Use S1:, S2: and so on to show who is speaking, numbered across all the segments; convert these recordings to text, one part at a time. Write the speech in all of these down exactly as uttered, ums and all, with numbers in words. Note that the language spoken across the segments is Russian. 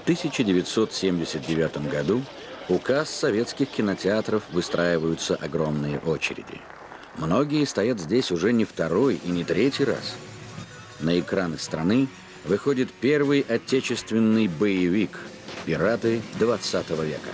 S1: тысяча девятьсот семьдесят девятом году у касс советских кинотеатров выстраиваются огромные очереди. Многие стоят здесь уже не второй и не третий раз. На экраны страны выходит первый отечественный боевик «Пираты двадцатого века».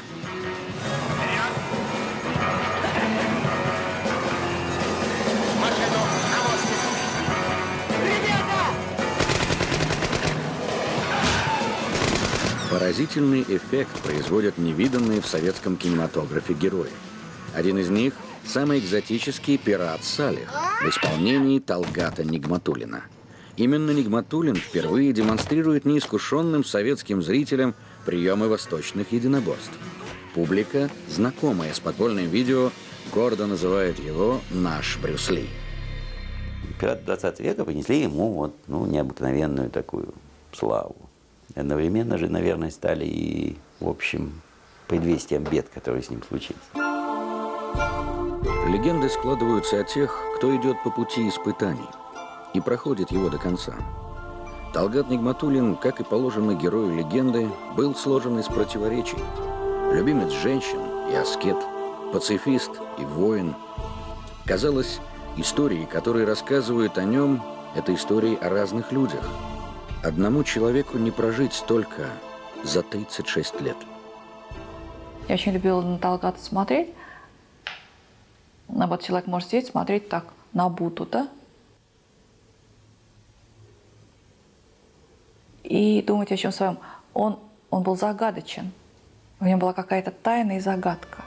S1: Поразительный эффект производят невиданные в советском кинематографе герои. Один из них – самый экзотический пират Салих в исполнении Талгата Нигматуллина. Именно Нигматуллин впервые демонстрирует неискушенным советским зрителям приемы восточных единоборств. Публика, знакомая с подпольным видео, гордо называет его «наш Брюс Ли».
S2: Пираты двадцатого века принесли ему вот, ну, необыкновенную такую славу. Одновременно же, наверное, стали и, в общем, предвестием бед, которые с ним случились.
S1: Легенды складываются о тех, кто идет по пути испытаний и проходит его до конца. Талгат Нигматуллин, как и положено герою легенды, был сложен из противоречий. Любимец женщин и аскет, пацифист и воин. Казалось, истории, которые рассказывают о нем, это истории о разных людях. Одному человеку не прожить столько за тридцать шесть лет.
S3: Я очень любила на Талгата смотреть. Ну, вот человек может сидеть, смотреть так, на Будду, да? И думать о чем своем. Он, он был загадочен. В нем была какая-то тайна и загадка.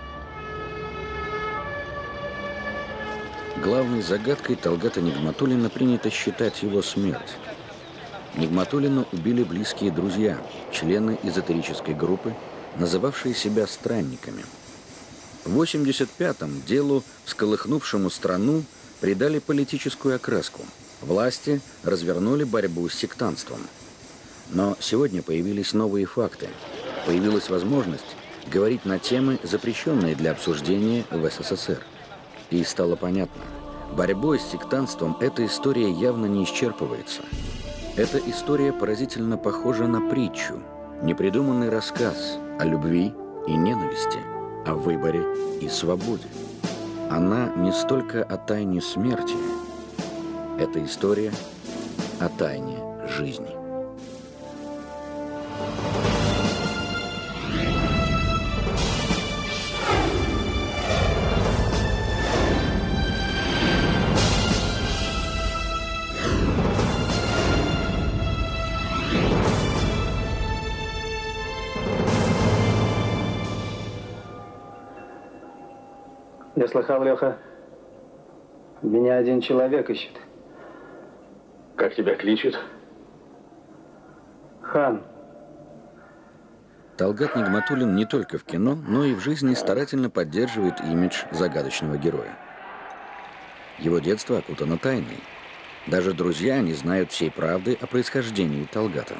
S1: Главной загадкой Талгата Нигматуллина принято считать его смерть. Нигматуллина убили близкие друзья, члены эзотерической группы, называвшие себя странниками. В восемьдесят пятом делу, всколыхнувшему страну, придали политическую окраску. Власти развернули борьбу с сектантством. Но сегодня появились новые факты. Появилась возможность говорить на темы, запрещенные для обсуждения в СССР. И стало понятно, борьбой с сектантством эта история явно не исчерпывается. Эта история поразительно похожа на притчу, непридуманный рассказ о любви и ненависти, о выборе и свободе. Она не столько о тайне смерти, это история о тайне жизни.
S4: Я слыхал, Леха, меня один человек ищет.
S5: Как тебя кличут?
S4: Хан.
S1: Талгат Нигматуллин не только в кино, но и в жизни старательно поддерживает имидж загадочного героя. Его детство окутано тайной. Даже друзья не знают всей правды о происхождении Талгата.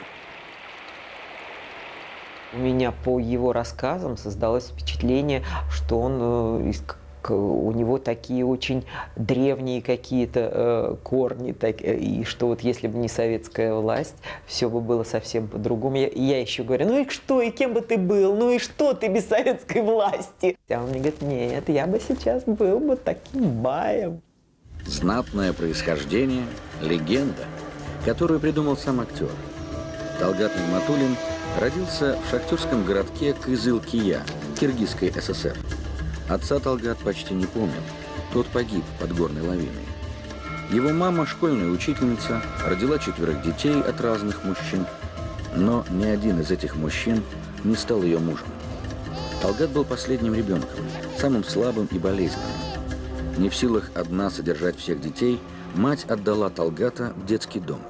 S6: У меня по его рассказам создалось впечатление, что он из у него такие очень древние какие-то э, корни, так, и что вот если бы не советская власть, все бы было совсем по-другому. Я, я еще говорю, ну и что, и кем бы ты был, ну и что ты без советской власти? А он мне говорит, нет, я бы сейчас был бы таким баем.
S1: Знатное происхождение, легенда, которую придумал сам актер. Талгат Нигматуллин родился в шахтерском городке Кызыл-Кия, Киргизской ССР. Отца Талгат почти не помнил, тот погиб под горной лавиной. Его мама, школьная учительница, родила четверых детей от разных мужчин, но ни один из этих мужчин не стал ее мужем. Талгат был последним ребенком, самым слабым и болезненным. Не в силах одна содержать всех детей, мать отдала Талгата в детский дом.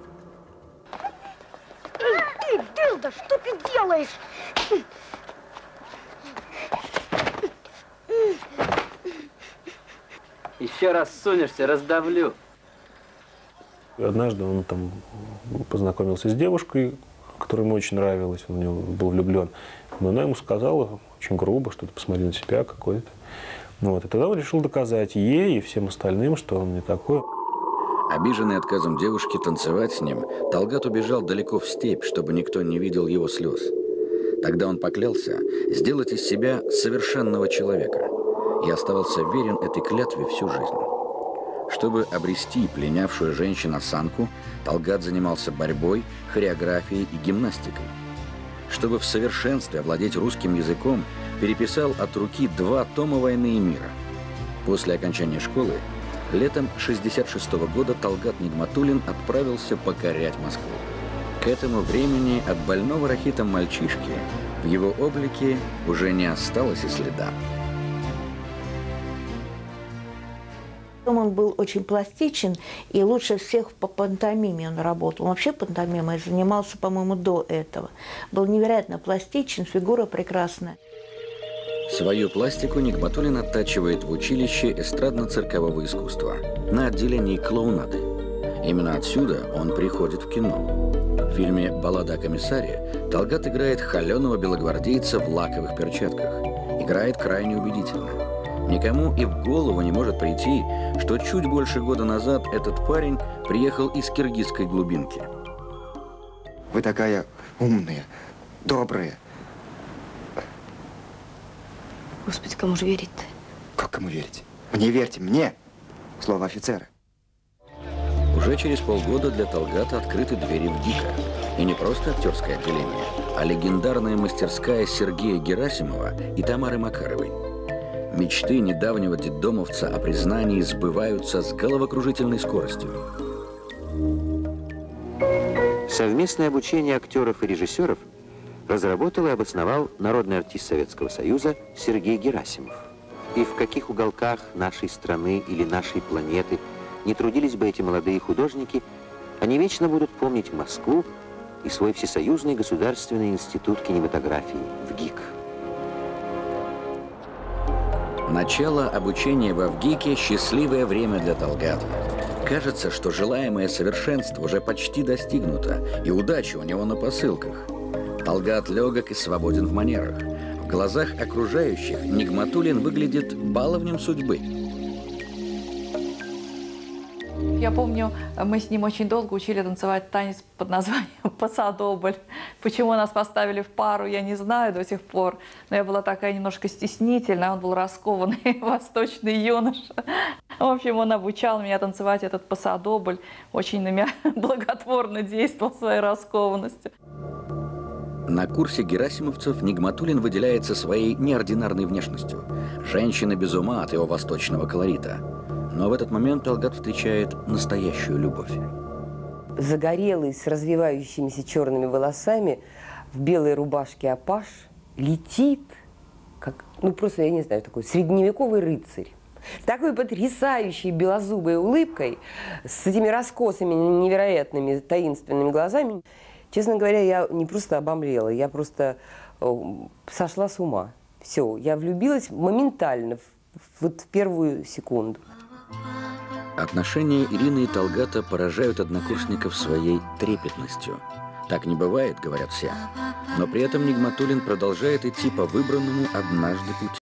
S7: Эй, ты, дылда, что ты делаешь?
S4: Еще раз сунешься, раздавлю.
S8: Однажды он там познакомился с девушкой, которая ему очень нравилась, он в нее был влюблен. Но она ему сказала очень грубо, что ты посмотри на себя какой-то. Вот. И тогда он решил доказать ей и всем остальным, что он не такой.
S1: Обиженный отказом девушки танцевать с ним, Талгат убежал далеко в степь, чтобы никто не видел его слез. Тогда он поклялся сделать из себя совершенного человека и оставался верен этой клятве всю жизнь. Чтобы обрести пленявшую женщину осанку, Талгат занимался борьбой, хореографией и гимнастикой. Чтобы в совершенстве овладеть русским языком, переписал от руки два тома «Войны и мира». После окончания школы, летом шестьдесят шестого года Талгат Нигматуллин отправился покорять Москву. К этому времени от больного рахитом мальчишки в его облике уже не осталось и следа.
S9: Он был очень пластичен, и лучше всех по пантомиме он работал. Он вообще пантомимой занимался, по-моему, до этого. Был невероятно пластичен, фигура прекрасная.
S1: Свою пластику Нигматуллин оттачивает в училище эстрадно-циркового искусства на отделении клоунады. Именно отсюда он приходит в кино. В фильме «Баллада о комиссаре» Талгат играет холеного белогвардейца в лаковых перчатках. Играет крайне убедительно. Никому и в голову не может прийти, что чуть больше года назад этот парень приехал из киргизской глубинки.
S10: Вы такая умная, добрая.
S7: Господи, кому же верить-то?
S10: Как кому верить? Мне верьте, мне! Слово офицера.
S1: Уже через полгода для Талгата открыты двери в ГИКа. И не просто актерское отделение, а легендарная мастерская Сергея Герасимова и Тамары Макаровой. Мечты недавнего детдомовца о признании сбываются с головокружительной скоростью.
S11: Совместное обучение актеров и режиссеров разработал и обосновал народный артист Советского Союза Сергей Герасимов. И в каких уголках нашей страны или нашей планеты не трудились бы эти молодые художники, они вечно будут помнить Москву и свой Всесоюзный государственный институт кинематографии в ГИК.
S1: Начало обучения во ВГИКе – счастливое время для Талгата. Кажется, что желаемое совершенство уже почти достигнуто, и удача у него на посылках. Талгат легок и свободен в манерах. В глазах окружающих Нигматуллин выглядит баловнем судьбы.
S3: Я помню, мы с ним очень долго учили танцевать танец под названием «Пасадобль». Почему нас поставили в пару, я не знаю до сих пор. Но я была такая немножко стеснительная, он был раскованный восточный юноша. В общем, он обучал меня танцевать этот пасадобль. Очень на меня благотворно действовал своей раскованностью.
S1: На курсе герасимовцев Нигматуллин выделяется своей неординарной внешностью. Женщина без ума от его восточного колорита. Но в этот момент Талгат встречает настоящую любовь.
S12: Загорелый, с развивающимися черными волосами, в белой рубашке апаш, летит, как, ну просто, я не знаю, такой средневековый рыцарь. С такой потрясающей белозубой улыбкой, с этими раскосами невероятными, таинственными глазами. Честно говоря, я не просто обомлела, я просто сошла с ума. Все, я влюбилась моментально, вот в первую секунду.
S1: Отношения Ирины и Талгата поражают однокурсников своей трепетностью. Так не бывает, говорят все. Но при этом Нигматуллин продолжает идти по выбранному однажды пути.